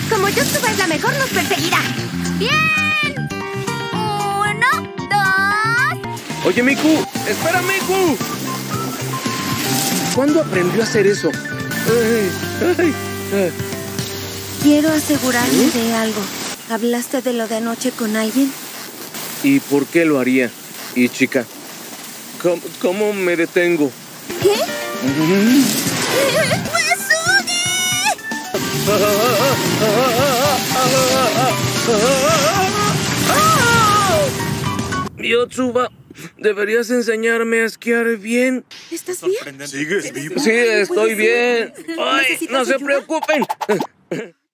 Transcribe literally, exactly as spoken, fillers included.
Como Yotsuba es la mejor, nos perseguirá. ¡Bien! Uno, dos... Oye, Miku, espera, Miku. ¿Cuándo aprendió a hacer eso? Ay, ay, ay. Quiero asegurarme de algo. ¿Hablaste de lo de anoche con alguien? ¿Y por qué lo haría? Y chica, ¿cómo, cómo me detengo? ¿Qué? Yotsuba, deberías enseñarme a esquiar bien. ¿Estás bien? ¿Sigues vivo? Sí, estoy bien. ¿Necesitas Ay, no se ayuda? preocupen.